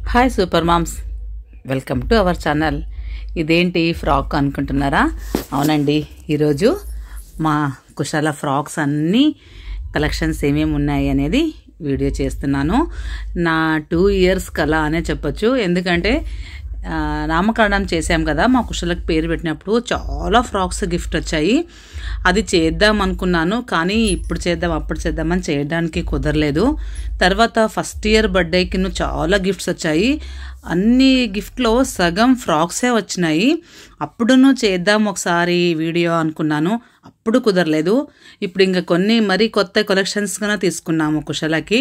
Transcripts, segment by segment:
Hi super moms, welcome to our channel. ఇదేంటి frock అనుకుంటున్నారా? అవునండి, ఈరోజు మా కుశాల ఫ్రాక్స్ అన్నీ కలెక్షన్స్ ఏమేమి ఉన్నాయి అనేది వీడియో చేస్తున్నాను. నా 2 years కళ అనే చెప్పొచ్చు. ఎందుకంటే నామకరణం చేశాం కదా, మా కుశాలకు పేరు పెట్టినప్పుడు చాలా ఫ్రాక్స్ గిఫ్ట్ వచ్చాయి. అది చేద్దాం అనుకున్నాను, కానీ ఇప్పుడు చేద్దాం అప్పుడు చేద్దామని చేయడానికి కుదరలేదు. తర్వాత ఫస్ట్ ఇయర్ బర్త్డేకి చాలా గిఫ్ట్స్ వచ్చాయి. అన్ని గిఫ్ట్లో సగం ఫ్రాక్సే వచ్చినాయి. అప్పుడును చేద్దాం ఒకసారి వీడియో అనుకున్నాను, అప్పుడు కుదరలేదు. ఇప్పుడు ఇంకా కొన్ని మరీ కొత్త కలెక్షన్స్ కన్నా తీసుకున్నాము కుశలకి.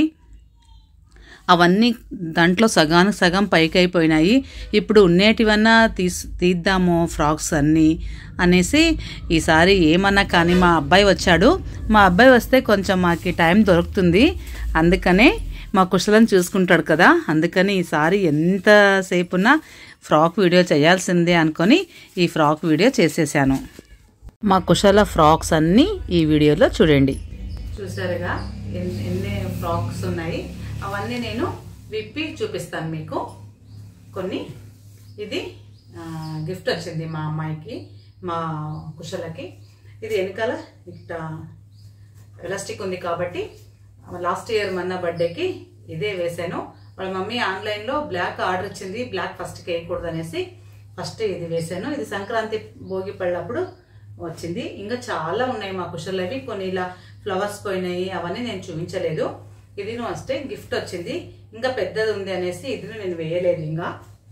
అవన్నీ దాంట్లో సగానికి సగం పైకి అయిపోయినాయి. ఇప్పుడు ఉండేటివన్నా తీద్దాము ఫ్రాక్స్ అన్నీ అనేసి ఈసారి ఏమన్నా కానీ మా అబ్బాయి వచ్చాడు. మా అబ్బాయి వస్తే కొంచెం మాకు టైం దొరుకుతుంది, అందుకనే మా కుశలను చూసుకుంటాడు కదా, అందుకని ఈసారి ఎంతసేపు ఉన్నా ఫ్రాక్ వీడియో చేయాల్సిందే అనుకొని ఈ ఫ్రాక్ వీడియో చేసేసాను. మా కుశల ఫ్రాక్స్ అన్నీ ఈ వీడియోలో చూడండి. చూసారుగా ఎన్ని ఫ్రాక్స్ ఉన్నాయి, అవన్నీ నేను విప్పి చూపిస్తాను మీకు. కొన్ని ఇది గిఫ్ట్ వచ్చింది మా అమ్మాయికి, మా కుశలకి. ఇది వెనకాల ఇట్లా ఎలాస్టిక్ ఉంది కాబట్టి లాస్ట్ ఇయర్ మొన్న బర్త్డేకి ఇదే వేసాను. వాళ్ళ మమ్మీ ఆన్లైన్లో బ్లాక్ ఆర్డర్ ఇచ్చింది, బ్లాక్ ఫస్ట్కి వేయకూడదు అనేసి ఫస్ట్ ఇది వేసాను. ఇది సంక్రాంతి భోగి పళ్ళప్పుడు వచ్చింది. ఇంకా చాలా ఉన్నాయి మా కుశలవి, కొన్ని ఇలా ఫ్లవర్స్ పోయినాయి, అవన్నీ నేను చూపించలేదు. ఇది వస్తే గిఫ్ట్ వచ్చింది, ఇంకా పెద్దది ఉంది అనేసి ఇది నేను వేయలేదు. ఇంకా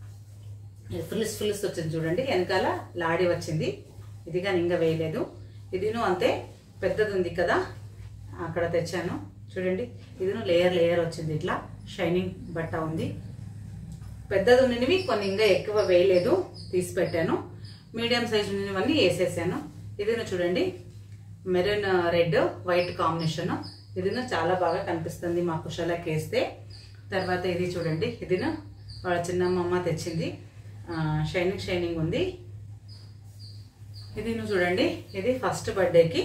ఫుల్స్ వచ్చింది చూడండి, వెనకాల లాడి వచ్చింది, ఇది కానీ ఇంకా వేయలేదు. ఇదిను అంతే పెద్దది ఉంది కదా, అక్కడ తెచ్చాను చూడండి. ఇదిను లేయర్ వచ్చింది, ఇట్లా షైనింగ్ బట్ట ఉంది. పెద్దది ఉన్నవి కొన్ని ఇంకా ఎక్కువ వేయలేదు, తీసి పెట్టాను. మీడియం సైజ్ ఉన్నవన్నీ వేసేసాను. ఇదిను చూడండి, మెరూన్ రెడ్ వైట్ కాంబినేషన్. ఇదిను చాలా బాగా కనిపిస్తుంది మా కుశలకి వేస్తే. తర్వాత ఇది చూడండి, ఇదిను వాళ్ళ చిన్నమ్మ తెచ్చింది, షైనింగ్ ఉంది. ఇది చూడండి, ఇది ఫస్ట్ బర్త్డేకి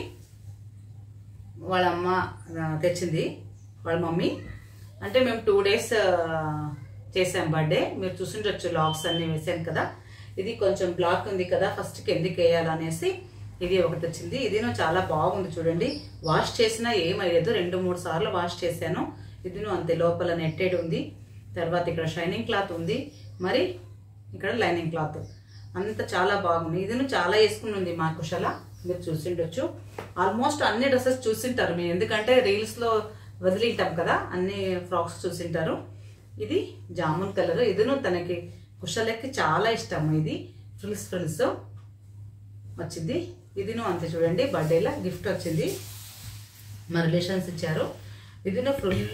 వాళ్ళ అమ్మ తెచ్చింది, వాళ్ళ మమ్మీ. అంటే మేము 2 days చేసాం బర్త్డే, మీరు చూసిండొచ్చు, లాగ్స్ అన్నీ వేసాను కదా. ఇది కొంచెం బ్లాక్ ఉంది కదా, ఫస్ట్కి ఎందుకు వేయాలనేసి ఇది ఒకటి వచ్చింది. ఇది చాలా బాగుంది చూడండి, వాష్ చేసినా ఏమయ్యేదు, 2-3 సార్లు వాష్ చేశాను. ఇది అంతే, లోపల నెట్టెడ్ ఉంది. తర్వాత ఇక్కడ షైనింగ్ క్లాత్ ఉంది, మరి ఇక్కడ లైనింగ్ క్లాత్, అంత చాలా బాగుంది. ఇది చాలా వేసుకుని ఉంది మా కుశల, మీరు చూసిండొచ్చు. ఆల్మోస్ట్ అన్ని డ్రెస్సెస్ చూసింటారు మీరు, ఎందుకంటే రీల్స్లో వదిలింటాం కదా, అన్ని ఫ్రాక్స్ చూసింటారు. ఇది జామున్ కలర్, ఇదిను తనకి కుశలకి చాలా ఇష్టము. ఇది ఫ్రిల్స్ వచ్చింది. ఇదిను అంతే చూడండి, బర్త్డేలో గిఫ్ట్ వచ్చింది, మా రిలేషన్స్ ఇచ్చారు. ఇదిను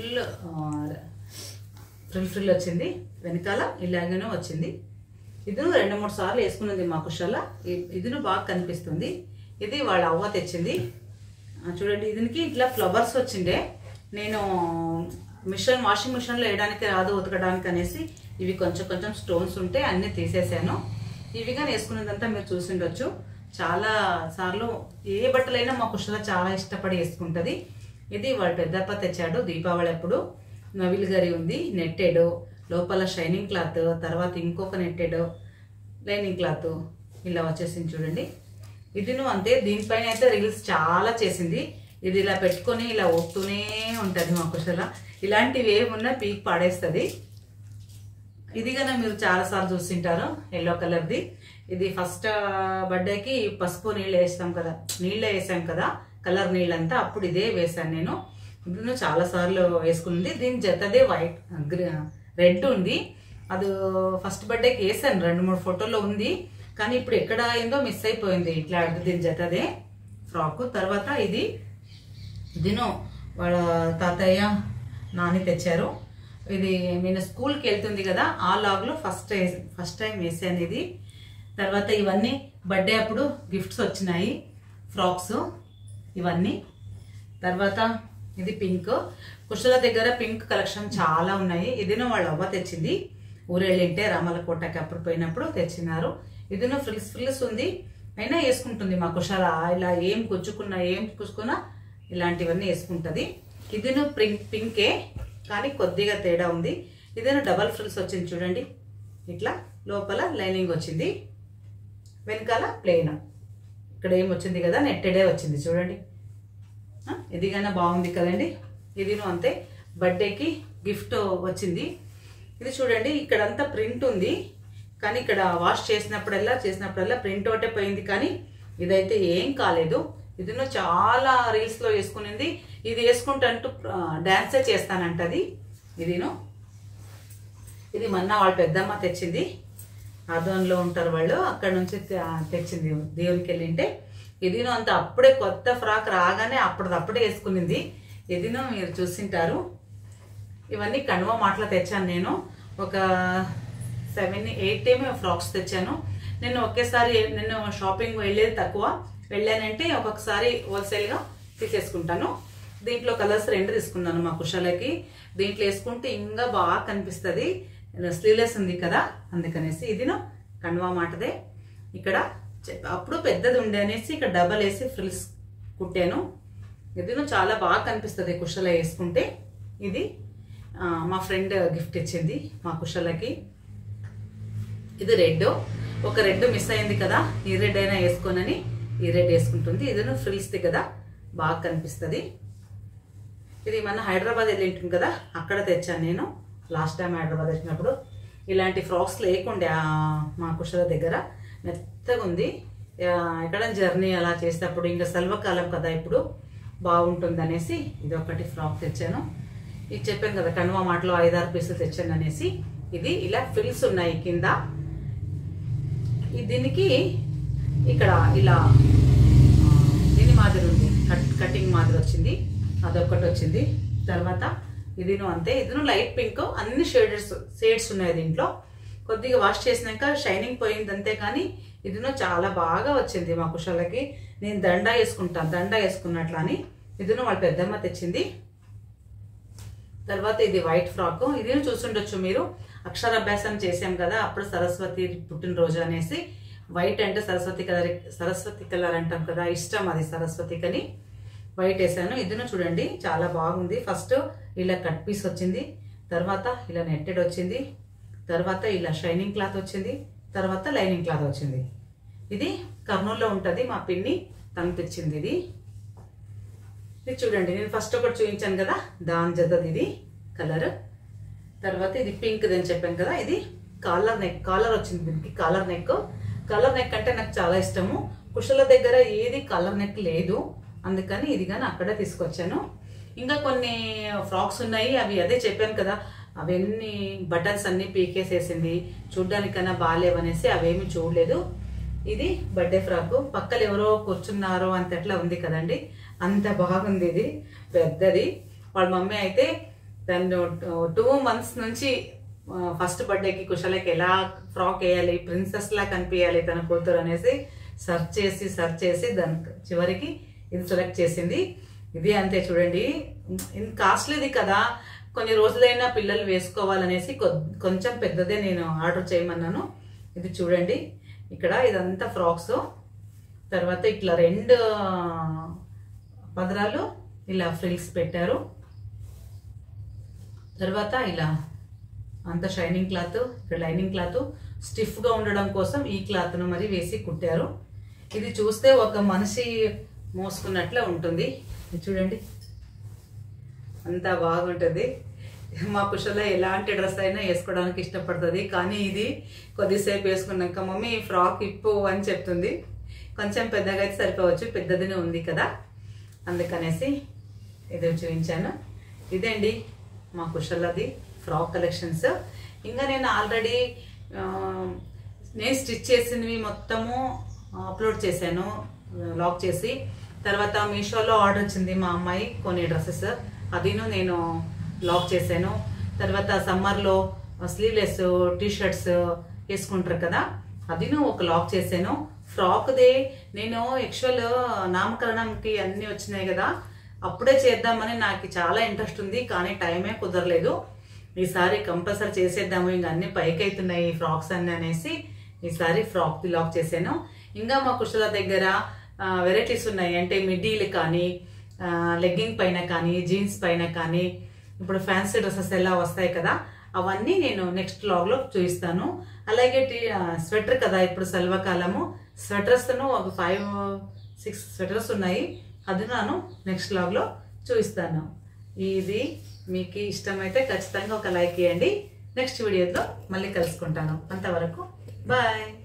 ఫ్రిల్ వచ్చింది, వెనకాల ఇలాగనే వచ్చింది. ఇదిను 2-3 సార్లు వేసుకున్నది మా కుశల, ఇదిను బాగా కనిపిస్తుంది. ఇది వాళ్ళ అవ్వ తెచ్చింది చూడండి. దీనికి ఇట్లా ఫ్లవర్స్ వచ్చిండే, నేను వాషింగ్ మిషన్లో వేయడానికి రాదు, ఉతకడానికి అనేసి ఇవి కొంచెం స్టోన్స్ ఉంటే అన్నీ తీసేసాను. ఇవిగా వేసుకున్నదంతా మీరు చూసిండొచ్చు. చాలా సార్లు ఏ బట్టలైనా మా కుశల చాలా ఇష్టపడి వేసుకుంటుంది. ఇది వాళ్ళ పెద్దప్ప తెచ్చాడు దీపావళి అప్పుడు. నవిల్ గరి ఉంది, నెట్టెడ్, లోపల షైనింగ్ క్లాత్, తర్వాత ఇంకొక నెట్టెడ్ లైనింగ్ క్లాత్ ఇలా వచ్చేసింది చూడండి. ఇదిను అంతే, దీనిపైన అయితే రీల్స్ చాలా చేసింది. ఇది ఇలా పెట్టుకొని ఇలా ఒప్పుతూనే ఉంటుంది మా కుశల. ఇలాంటివి ఏమున్నా పీక్ పాడేస్తుంది. ఇది కన్నా మీరు చాలాసార్లు చూసింటారు, ఎల్లో కలర్ది. ఇది ఫస్ట్ బర్త్డేకి పసుపు నీళ్ళు వేసాం కదా, కలర్ నీళ్ళంతా, అప్పుడు ఇదే వేసాను నేను. ఇది చాలా సార్లు వేసుకుంది. దీని జతదే వైట్ రెడ్ ఉంది, అది ఫస్ట్ బర్త్డేకి వేసాను, 2-3 ఫోటోలో ఉంది, కానీ ఇప్పుడు ఎక్కడ అయిందో మిస్ అయిపోయింది. ఇట్లా దీని జతదే ఫ్రాక్. తర్వాత ఇదిను వాళ్ళ తాతయ్య నాని తెచ్చారు. ఇది నేను స్కూల్కి వెళ్తుంది కదా, ఆ లాగ్లో ఫస్ట్ టైం వేసాను ఇది. తర్వాత ఇవన్నీ బర్త్డే అప్పుడు గిఫ్ట్స్ వచ్చినాయి, ఫ్రాక్స్ ఇవన్నీ. తర్వాత ఇది పింక్, కుశల దగ్గర పింక్ కలెక్షన్ చాలా ఉన్నాయి. ఇదిను వాళ్ళ అవ్వ తెచ్చింది, ఊరెళ్ళింటే రామలకోటకి అప్పుడు పోయినప్పుడు తెచ్చినారు. ఇదిను ఫ్రిల్స్ ఉంది, అయినా వేసుకుంటుంది మా కుశల. ఇలా ఏం కూర్చుకున్నా ఇలాంటివన్నీ వేసుకుంటుంది. ఇదిను పింకే, కానీ కొద్దిగా తేడా ఉంది. ఇదేనా డబల్ ఫ్రిల్స్ వచ్చింది చూడండి, ఇట్లా లోపల లైనింగ్ వచ్చింది, వెనకాల ప్లెయిన్. ఇక్కడ ఏం వచ్చింది కదా, నెట్టెడే వచ్చింది చూడండి. ఇదిగానే బాగుంది కదండి. ఇదిను అంతే, బర్త్డేకి గిఫ్ట్ వచ్చింది. ఇది చూడండి, ఇక్కడంతా ప్రింట్ ఉంది, కానీ ఇక్కడ వాష్ చేసినప్పుడల్లా ప్రింట్ ఒకటే పోయింది, కానీ ఇదైతే ఏం కాలేదు. ఇదిను చాలా రీల్స్లో వేసుకునింది. ఇది వేసుకుంటూ డ్యాన్సే చేస్తానంటది. ఇదిను ఇది మొన్న వాళ్ళ పెద్దమ్మ తెచ్చింది, ఆదోన్లో ఉంటారు వాళ్ళు, అక్కడ నుంచి తెచ్చింది దేవునికి వెళ్ళింటే. ఇదిను అంత అప్పుడే కొత్త ఫ్రాక్ రాగానే అప్పుడే వేసుకునింది. ఇదిను మీరు చూసింటారు. ఇవన్నీ కణువ మాటలో తెచ్చాను నేను, ఒక 7-8 ఫ్రాక్స్ తెచ్చాను నేను ఒకేసారి. నేను షాపింగ్ వెళ్ళేది తక్కువ, వెళ్ళానంటే ఒక్కొక్కసారి హోల్సేల్గా తీసేసుకుంటాను. దీంట్లో కలర్స్ 2 తీసుకున్నాను మా కుషాలకి. దీంట్లో వేసుకుంటే ఇంకా బాగా కనిపిస్తుంది, స్లీవ్లెస్ ఉంది కదా అందుకనేసి. ఇదిను కణువ మాటదే. ఇక్కడ అప్పుడు పెద్దది ఉండే అనేసి ఇక్కడ డబల్ వేసి ఫ్రిల్స్ కుట్టాను. ఇదిను చాలా బాగా కనిపిస్తుంది కుషాల వేసుకుంటే. ఇది మా ఫ్రెండ్ గిఫ్ట్ ఇచ్చింది మా కుషాలకి. ఇది రెడ్, ఒక రెడ్ మిస్ అయింది కదా, ఈ రెడ్ అయినా వేసుకోనని ఈ రెడ్ వేసుకుంటుంది. ఇదిను ఫ్రిల్స్ది కదా, బాగా కనిపిస్తుంది. ఇది మన హైదరాబాద్ వెళ్ళి ఉంటుంది కదా, అక్కడ తెచ్చాను నేను. లాస్ట్ టైం హైదరాబాద్ వచ్చినప్పుడు ఇలాంటి ఫ్రాక్స్ లేకుండే మా కుషాల దగ్గర, మెత్తగా ఉంది. ఎక్కడ జర్నీ అలా చేసేటప్పుడు ఇంకా సెలవుకాలం కదా ఇప్పుడు బాగుంటుంది అనేసి ఇది ఒకటి ఫ్రాక్ తెచ్చాను. ఇది చెప్పాను కదా కణువ మాటలో 5-6 పీసులు తెచ్చాను అనేసి. ఇది ఇలా ఫ్రిల్స్ ఉన్నాయి కింద. దీనికి ఇక్కడ ఇలా దీని మాదిరి ఉంది, కటింగ్ మాదిరి వచ్చింది, అదొకటి వచ్చింది. తర్వాత ఇదిను అంతే, ఇదిను లైట్ పింక్, అన్ని షేడ్స్ ఉన్నాయి దీంట్లో. కొద్దిగా వాష్ చేసినాక షైనింగ్ పోయింది అంతే, కానీ ఇదిను చాలా బాగా వచ్చింది మా కుషాలకి. నేను దండ వేసుకున్నట్లు అని. ఇదిను వాళ్ళ పెద్దమ్మ తెచ్చింది. తర్వాత ఇది వైట్ ఫ్రాక్. ఇది చూసుండొచ్చు మీరు, అక్షరాభ్యాసం చేసాం కదా అప్పుడు, సరస్వతి పుట్టినరోజు అనేసి. వైట్ అంటే సరస్వతి కలర్ అంటాం కదా, ఇష్టం అది సరస్వతికని వైట్ వేసాను. ఇదిను చూడండి చాలా బాగుంది. ఫస్ట్ ఇలా కట్ పీస్ వచ్చింది, తర్వాత ఇలా నెట్టెడ్ వచ్చింది, తర్వాత ఇలా షైనింగ్ క్లాత్ వచ్చింది, తర్వాత లైనింగ్ క్లాత్ వచ్చింది. ఇది కర్నూలులో ఉంటుంది, మా పిన్ని తను తెచ్చింది. ఇది చూడండి, నేను ఫస్ట్ ఒకటి చూపించాను కదా దాని జతది ఇది కలర్. తర్వాత ఇది పింక్ అని చెప్పాను కదా, ఇది కాలర్ వచ్చింది దీనికి. కాలర్ నెక్ అంటే నాకు చాలా ఇష్టము. కుషల దగ్గర ఏది కాలర్ నెక్ లేదు, అందుకని ఇది కానీ అక్కడే తీసుకొచ్చాను. ఇంకా కొన్ని ఫ్రాక్స్ ఉన్నాయి, అవి అదే చెప్పాను కదా, అవన్నీ బటన్స్ అన్ని పీకేసేసింది, చూడ్డానికన్నా బాగాలేవనేసి అవేమి చూడలేదు. ఇది బర్త్డే ఫ్రాక్, పక్కన ఎవరో కూర్చున్నారో అంత ఎట్లా ఉంది కదండి, అంత బాగుంది. ఇది పెద్దది. వాళ్ళ మమ్మీ అయితే దాన్ని 2 months నుంచి ఫస్ట్ బర్త్డేకి కుషాలకి ఎలా ఫ్రాక్ వేయాలి, ప్రిన్సెస్ లా కనిపించాలి తన కూతురు అనేసి సర్చ్ చేసి దాని చివరికి ఇది సెలెక్ట్ చేసింది. ఇది అంతే చూడండి, కాస్ట్లీది కదా, కొన్ని రోజులైనా పిల్లలు వేసుకోవాలనేసి కొంచెం పెద్దదే నేను ఆర్డర్ చేయమన్నాను. ఇది చూడండి, ఇక్కడ ఇదంతా ఫ్రాక్స్. తర్వాత ఇట్లా 2 పదరాలు ఇలా ఫ్రిల్స్ పెట్టారు. తర్వాత ఇలా అంత షైనింగ్ క్లాత్, ఇక్కడ లైనింగ్ క్లాత్ స్టిఫ్గా ఉండడం కోసం ఈ క్లాత్ను మరి వేసి కుట్టారు. ఇది చూస్తే ఒక మనిషి మోసుకున్నట్లే ఉంటుంది. చూడండి అంతా బాగుంటుంది. మా కుషల ఎలాంటి డ్రెస్ అయినా వేసుకోవడానికి ఇష్టపడుతుంది, కానీ ఇది కొద్దిసేపు వేసుకున్నాక మమ్మీ ఫ్రాక్ ఇప్పు అని చెప్తుంది. కొంచెం పెద్దగా అయితే సరిపోవచ్చు, పెద్దదినే ఉంది కదా అందుకనేసి ఇది చూపించాను. ఇదండి మా కుషలది ఫ్రాక్ కలెక్షన్స్. ఇంకా నేను ఆల్రెడీ నేను స్టిచ్ చేసినవి మొత్తము అప్లోడ్ చేశాను లాక్ చేసి. తర్వాత మీషోలో ఆర్డర్ వచ్చింది మా అమ్మాయి కొన్ని డ్రెస్సెస్, అదిను నేను లాక్ చేశాను. తర్వాత సమ్మర్లో స్లీవ్లెస్ టీషర్ట్స్ వేసుకుంటారు కదా, అదిను ఒక లాక్ చేశాను. ఫ్రాక్దే నేను యాక్చువల్ నామకరణంకి అన్నీ వచ్చినాయి కదా, అప్పుడే చేద్దామని నాకు చాలా ఇంట్రెస్ట్ ఉంది, కానీ టైమే కుదరలేదు. ఈసారి కంపల్సరీ చేసేద్దాము, ఇంక అన్ని పైకి అవుతున్నాయి ఫ్రాక్స్ అన్ని అనేసి ఈసారి ఫ్రాక్ది లాక్ చేశాను. ఇంకా మా కుషల దగ్గర వెరైటీస్ ఉన్నాయి, అంటే మిడ్డీలు కానీ, లెగ్గింగ్ పైన కానీ, జీన్స్ పైన కానీ, ఇప్పుడు ఫ్యాన్సీ డ్రెస్సెస్ ఎలా వస్తాయి కదా అవన్నీ నేను నెక్స్ట్ వ్లాగ్లో చూపిస్తాను. అలాగే స్వెటర్ కదా, ఇప్పుడు సెలవుకాలము, స్వెటర్స్ను ఒక 5-6 స్వెటర్స్ ఉన్నాయి, అది నేను నెక్స్ట్ వ్లాగ్లో చూపిస్తాను. ఇది మీకు ఇష్టమైతే ఖచ్చితంగా ఒక లైక్ ఇవ్వండి. నెక్స్ట్ వీడియోలో మళ్ళీ కలుసుకుంటాను. అంతవరకు బాయ్.